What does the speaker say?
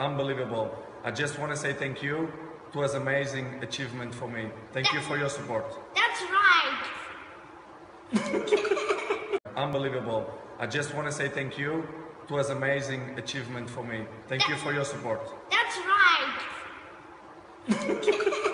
Unbelievable. I just want to say thank you. It was an amazing achievement for me. Thank you for your support. That's right. Unbelievable. I just want to say thank you. It was an amazing achievement for me. Thank you for your support. That's right.